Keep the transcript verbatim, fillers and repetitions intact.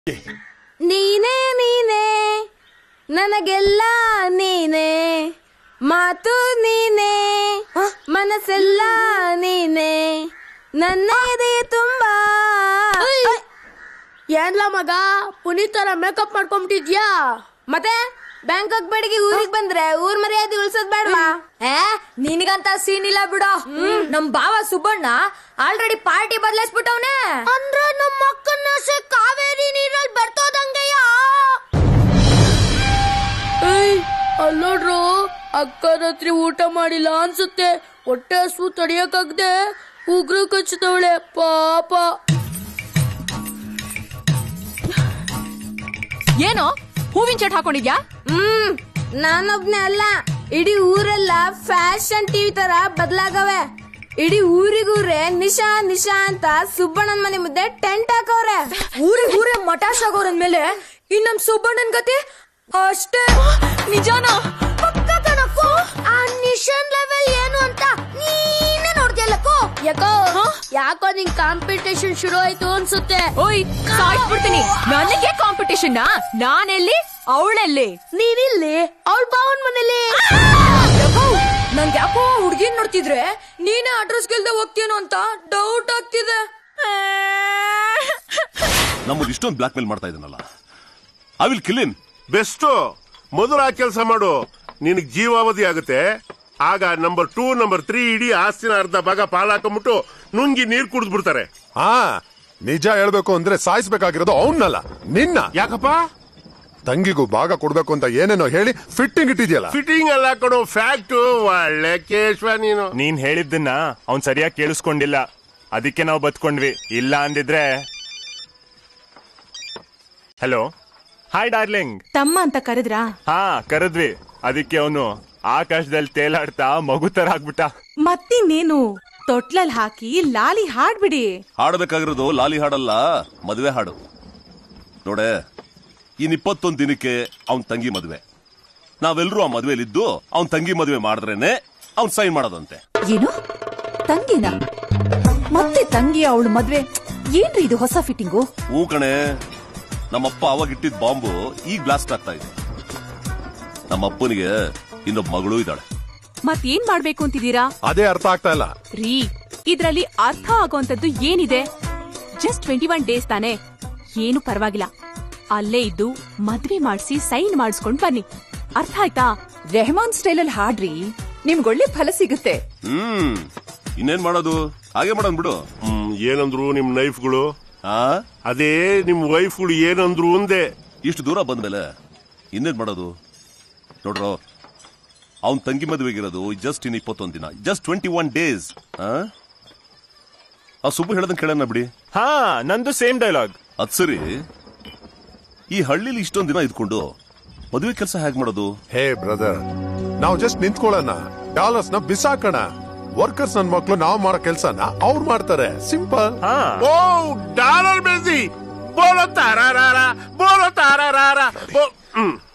ನೀನೇ ನೀನೇ ನನಗೆಲ್ಲ ನೀನೇ, ಮಾತು ನೀನೇ ಮನಸ್ಸೆಲ್ಲ ನೀನೇ, ನನ್ನ ಎದೆ ತುಂಬಾ. ಏನ್ಲ ಮಗ ಪುನೀತ್ ತರ ಮೇಕಪ್ ಮಾಡ್ಕೊಂಬಿಟ್ಟಿದ್ಯಾ? ಮತ್ತೆ ಬ್ಯಾಂಕಾಕ್ ಬೆಳಗ್ಗೆ ಊರಿಗೆ ಬಂದ್ರೆ ಊರ್ ಮರ್ಯಾದೆ ಉಳ್ಸೋದ್ ಬೇಡವಾ? ಏ ನಿನಗಂತ ಸೀನ್ ಇಲ್ಲ ಬಿಡೋ. ನಮ್ ಬಾವ ಸುಬ್ಬಣ್ಣ ಆಲ್ರೆಡಿ ಪಾರ್ಟಿ ಬದಲಾಯಿಸ್ಬಿಟ್ಟವ್ನೆ. ಅಂದ್ರೆ ನಮ್ಮ ಅಕ್ಕನ ಕಾವೇರಿ ನೀರಲ್ಲಿ ಬರ್ತೋದಂಗಯ್ಯ. ಅಲ್ಲೋಡ್ರು ಅಕ್ಕನ ಹತ್ರ ಊಟ ಮಾಡಿಲ್ಲ ಅನ್ಸುತ್ತೆ. ಹೊಟ್ಟೆ ಹಸು ತಡಿಯಕ್ಕಾಗ್ದೆ ಉಗ್ರು ಕಚ್ಚದವಳೆ ಪಾಪ. ಏನೋ ಹೂವಿನ ಚಟ್ ಹಾಕೊಂಡಿದ್ಯಾ? ಹ್ಮ್ ನಾನೊಬ್ನೇ ಅಲ್ಲ, ಇಡೀ ಊರೆಲ್ಲ ಫ್ಯಾಷನ್ ಟಿವಿ ತರ ಬದಲಾಗವೆ. ಇಡೀ ಊರಿಗೂರೇ ನಿಶಾ ನಿಶಾ ಅಂತ ಸುಬ್ಬಣ್ಣನ್ ಮನೆ ಮುದ್ದೆ ಟೆಂಟ್ ಹಾಕವ್ರೆ. ಊರಿಗೂರೇ ಮಟಾಶ್ ಆಗೋರನ್ಮೇಲೆ ಇನ್ ನಮ್ ಸುಬ್ಬಣ್ಣನ್ ಗತಿ ಅಷ್ಟೇ. ನಿಜಾನ ಪಕ್ಕದನಕ್ಕೂ ಆ ನಿಶಾನ್ ಲೆವೆಲ್ ಏನು ಅಂತ ನೀನೇ ನೋಡ್ತಿಯಲ್ಲಕ್ಕೂ. ಯಾಕೋ ಯಾಕೋ ನಿಂಗ್ ಕಾಂಪಿಟೇಷನ್ ಶುರು ಆಯ್ತು ಅನ್ಸುತ್ತೆ. ಓಯ್ ಸಾಯ್ಬಿಡ್ತೀನಿ. ನನಗೆ ಕಾಂಪಿಟೇಷನ್? ನಾನೆಲ್ಲಿ ಅವಳೆಲ್ಲಿ? ನೀನಿಲ್ಲಿ ಅವಳ ಬಾವನ್ ಮನೇಲಿ. ನಂಗೆ ಯಾಕೋ ಹುಡ್ಗಿನ್ ನೋಡ್ತಿದ್ರೆ ನೀನೇ ಅಡ್ರೆಸ್ ಗೆಲ್ದೆ ಹೋಗ್ತೀನೋ ಅಂತ ಡೌಟ್ ಆಗ್ತಿದೆ. ನಮ್ಮದು ಇಷ್ಟೊಂದು ಬ್ಲಾಕ್ ಮೇಲ್ ಮಾಡ್ತಾ ಇದನ್ನಲ್ಲ, I will kill him. Best ಮೊದಲು ಆ ಕೆಲಸ ಮಾಡು, ನಿನಗ್ ಜೀವಾವಧಿ ಆಗುತ್ತೆ. ಆಗ ನಂಬರ್ ಟೂ ನಂಬರ್ ತ್ರೀ ಇಡೀ ಆಸ್ತಿನ ಅರ್ಧ ಭಾಗ ಪಾಲಾಕೊಂಡ್ಬಿಟ್ಟು ನುಂಗಿ ನೀರ್ ಕುಡಿದ್ಬಿಡ್ತಾರೆ. ಹಾ ನಿಜ ಹೇಳ್ಬೇಕು ಅಂದ್ರೆ ಸಾಯಿಸ್ಬೇಕಾಗಿರೋದು ಅವನ್ನಲ್ಲ ನಿನ್ನ. ಯಾಕಪ್ಪ? ತಂಗಿಗೂ ಭಾಗ ಕೊಡ್ಬೇಕು ಅಂತ ಏನೇನೋ ಹೇಳಿ ಫಿಟ್ಟಿಂಗ್ ಇಟ್ಟಿದ್ಯಲ್ಲ. ಫಿಟ್ಟಿಂಗ್ ಅಲ್ಲ ಕೊಡು, ಫ್ಯಾಕ್ಟ್. ಒಳ್ಳೆ ಕೇಶ್ವ ನೀನು. ನೀನ್ ಹೇಳಿದ್ದನ್ನ ಅವ್ನ್ ಸರಿಯಾಗಿ ಕೇಳಿಸ್ಕೊಂಡಿಲ್ಲ, ಅದಕ್ಕೆ ನಾವು ಬದ್ಕೊಂಡ್ವಿ. ಇಲ್ಲ ಅಂದಿದ್ರೆ. Hello hi darling. ತಮ್ಮ ಅಂತ ಕರೆದ್ರಾ? ಹಾ ಕರೆದ್ವಿ. ಅದಕ್ಕೆ ಅವನು ಆಕಾಶದಲ್ಲಿ ತೇಲಾಡ್ತಾ ಮಗು ತರ ಆಗ್ಬಿಟ್ಟ. ಮತ್ತಿನ್ನೇನು ತೊಟ್ಲಲ್ ಹಾಕಿ ಲಾಲಿ ಹಾಡ್ಬಿಡಿ. ಹಾಡಬೇಕಾಗಿರೋದು ಲಾಲಿ ಹಾಡಲ್ಲ, ಮದುವೆ ಹಾಡು. ನೋಡೆ, ಇನ್ ಇಪ್ಪತ್ತೊಂದ್ ದಿನಕ್ಕೆ ಅವನ್ ತಂಗಿ ಮದುವೆ. ನಾವೆಲ್ಲರೂ ಆ ಮದುವೆಲಿದ್ದು ಅವನ್ ತಂಗಿ ಮದುವೆ ಮಾಡಿದ್ರೇನೆ ಅವ್ನ್ ಸೈನ್ ಮಾಡೋದಂತೆ. ಏನು ತಂಗಿನ? ಮತ್ತೆ ತಂಗಿ ಅವಳು ಮದ್ವೆ? ಏನ್ರಿ ಇದು ಹೊಸ ಫಿಟ್ಟಿಂಗು? ಹೂ ಕಣೆ, ನಮ್ಮಪ್ಪ ಅವಾಗ ಇಟ್ಟಿದ್ ಬಾಂಬು ಈಗ ಬ್ಲಾಸ್ಟ್ ಆಗ್ತಾ ಇದೆ. ನಮ್ಮಪ್ಪನಿಗೆ ಇನ್ನೊಬ್ಬ ಮಗಳು ಇದ್ದಾಳೆ. ಮತ್ತೇನ್ ಮಾಡ್ಬೇಕು ಅಂತಿದ್ದೀರಾ? ಅದೇ ಅರ್ಥ ಆಗ್ತಾ ಇಲ್ಲ ರೀ. ಇದ್ರಲ್ಲಿ ಅರ್ಥ ಆಗೋಂತದ್ದು ಏನಿದೆ? ಜಸ್ಟ್ ಟ್ವೆಂಟಿ ಒನ್ ಡೇಸ್ ತಾನೆ, ಏನು ಪರವಾಗಿಲ್ಲ. ಅಲ್ಲೇ ಇದ್ದು ಮದ್ವೆ ಮಾಡಿಸಿ ಸೈನ್ ಮಾಡಿಸ್ಕೊಂಡ್ ಬನ್ನಿ. ಅರ್ಥ ಆಯ್ತಾ? ರೆಹಮಾನ್ ಸ್ಟೈಲ್ ಅಲ್ಲಿ ಹಾಡ್ರಿ, ನಿಮ್ಗೊಳ್ಳೆ ಫಲ ಸಿಗುತ್ತೆ. ಹ್ಮ್ ಇನ್ನೇನ್ ಮಾಡೋದು, ಹಾಗೆ ಮಾಡೋನ್ ಬಿಡು. ಹ್ಮ್ ಏನಂದ್ರು ನಿಮ್ ನೈಫ್ಗಳು? ಆ ಅದೇ ನಿಮ್ ವೈಫ್ಗಳು ಏನಂದ್ರು ಒಂದೇ. ಇಷ್ಟು ದೂರ ಬಂದ್ಮೇಲೆ ಇನ್ನೇನ್ ಮಾಡೋದು? ನೋಡ್ರೋ, ಅವನ್ ತಂಗಿ ಮದುವೆಗಿರೋದು ಜಸ್ಟ್ ಇನ್ ಇಪ್ಪತ್ತೊಂದ್ ದಿನ, ಜಸ್ಟ್ ಟ್ವೆಂಟಿ ಒನ್ ಡೇಸ್. ಆ ಸುಬ್ಬು ಹೇಳದಂಗ್ ಕೇಳೋಣ ಬಿಡಿ. ಹಾ ನಂದು ಸೇಮ್ ಡೈಲಾಗ್. ಅದ್ ಸರಿ, ಈ ಹಳ್ಳಿಲಿ ಇಷ್ಟೊಂದ್ ದಿನ ಇದ್ಕೊಂಡು ಮದುವೆ ಕೆಲಸ ಹೇಗ್ ಮಾಡೋದು? ಹೇ ಬ್ರದರ್, ನಾವು ಜಸ್ಟ್ ನಿಂತ್ಕೊಳ್ಳೋಣ, ಡಾಲರ್ಸ್ ನ ಬಿಸಾಕೋಣ. ವರ್ಕರ್ಸ್ ನನ್ ಮಕ್ಳು ನಾವ್ ಮಾಡೋ ಕೆಲ್ಸನ ಅವ್ರು ಮಾಡ್ತಾರೆ. ಸಿಂಪಲ್. ಓ ಡಾಲರ್ ಬೆಳೆಸಿ ಬೋಲೋ ತಾರಾರ ಬೋಲೋ ತಾರಾರ.